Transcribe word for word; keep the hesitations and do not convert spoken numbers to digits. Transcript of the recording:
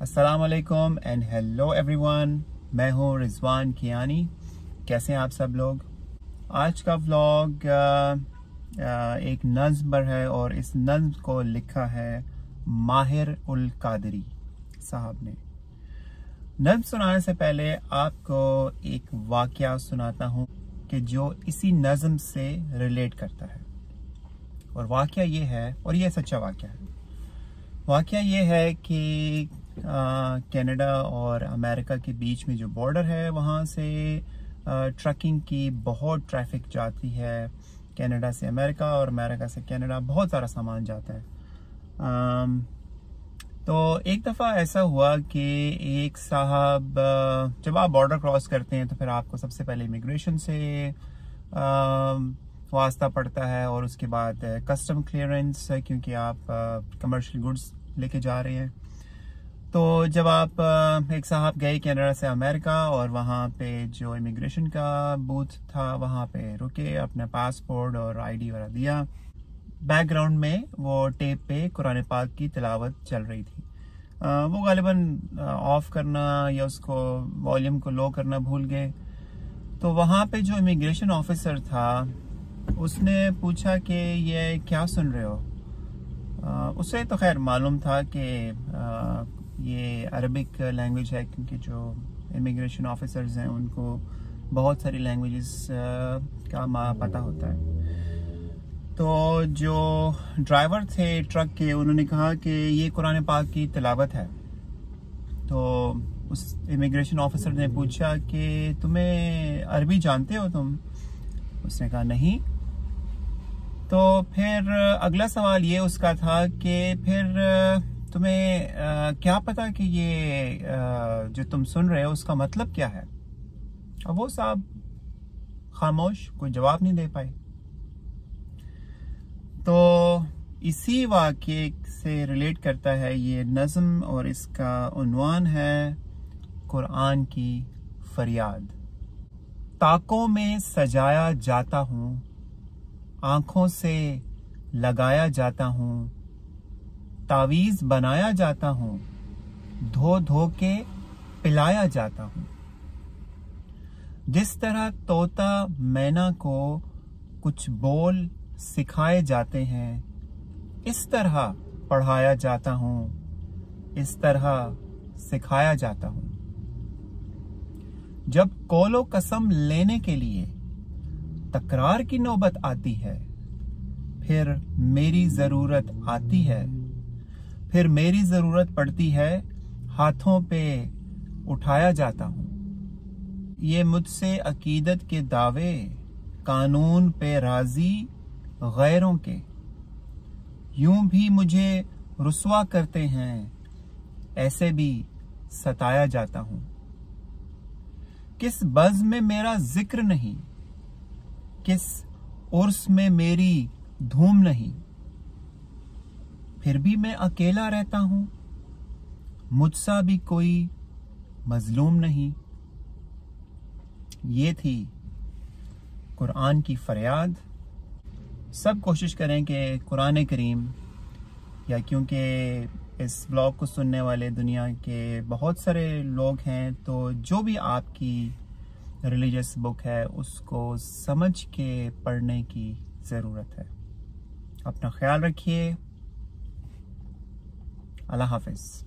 अस्सलाम वालेकुम and hello everyone. मैं हूं रिजवान कियानी। कैसे हैं आप सब लोग? आज का व्लॉग एक नज़्म पर है और इस नज़्म को लिखा है माहिर उल कादरी साहब ने। नज़्म सुनाने से पहले आपको एक वाक़या सुनाता हूं कि जो इसी नज़्म से रिलेट करता है। और वाक़या ये है, और ये सच्चा वाक़या है, वाक़या ये है कि कनाडा और अमेरिका के बीच में जो बॉर्डर है वहाँ से आ, ट्रकिंग की बहुत ट्रैफिक जाती है। कनाडा से अमेरिका और अमेरिका से कनाडा बहुत सारा सामान जाता है। आ, तो एक दफ़ा ऐसा हुआ कि एक साहब, जब आप बॉर्डर क्रॉस करते हैं तो फिर आपको सबसे पहले इमिग्रेशन से वास्ता पड़ता है और उसके बाद कस्टम क्लियरेंस, क्योंकि आप कमर्शियल गुड्स लेके जा रहे हैं। तो जब आप एक साहब गए कनाडा से अमेरिका और वहाँ पे जो इमिग्रेशन का बूथ था वहाँ पे रुके, अपना पासपोर्ट और आईडी वगैरह दिया। बैकग्राउंड में वो टेप पे कुरान पाक की तिलावत चल रही थी। आ, वो गालिबन ऑफ करना या उसको वॉल्यूम को लो करना भूल गए। तो वहाँ पे जो इमिग्रेशन ऑफिसर था उसने पूछा कि ये क्या सुन रहे हो? आ, उसे तो खैर मालूम था कि ये अरबिक लैंग्वेज है, क्योंकि जो इमिग्रेशन ऑफिसर्स हैं उनको बहुत सारी लैंग्वेजेस का पता होता है। तो जो ड्राइवर थे ट्रक के, उन्होंने कहा कि ये कुरान पाक की तिलावत है। तो उस इमिग्रेशन ऑफिसर ने पूछा कि तुम्हें अरबी जानते हो तुम? उसने कहा नहीं। तो फिर अगला सवाल ये उसका था कि फिर तुम्हें आ, क्या पता कि ये आ, जो तुम सुन रहे हो उसका मतलब क्या है? अब वो साहब खामोश, कोई जवाब नहीं दे पाए। तो इसी वाक़े से रिलेट करता है ये नज़्म और इसका उन्वान है कुरान की फरियाद। ताकों में सजाया जाता हूँ, आंखों से लगाया जाता हूँ, तावीज़ बनाया जाता हूँ, धो धो के पिलाया जाता हूँ। जिस तरह तोता मैना को कुछ बोल सिखाए जाते हैं, इस तरह पढ़ाया जाता हूँ, इस तरह सिखाया जाता हूँ। जब कौलो कसम लेने के लिए तकरार की नौबत आती है, फिर मेरी ज़रूरत आती है, फिर मेरी ज़रूरत पड़ती है, हाथों पे उठाया जाता हूँ। ये मुझसे अकीदत के दावे, कानून पे राज़ी गैरों के, यूं भी मुझे रुस्वा करते हैं, ऐसे भी सताया जाता हूँ। किस बज़्म में मेरा जिक्र नहीं, किस उर्स में मेरी धूम नहीं, फिर भी मैं अकेला रहता हूं, मुझसा भी कोई मजलूम नहीं। ये थी कुरान की फरियाद। सब कोशिश करें कि कुरान करीम, या क्योंकि इस ब्लॉग को सुनने वाले दुनिया के बहुत सारे लोग हैं, तो जो भी आपकी रिलीजियस बुक है उसको समझ के पढ़ने की ज़रूरत है। अपना ख्याल रखिए। अल्लाह हाफिज़।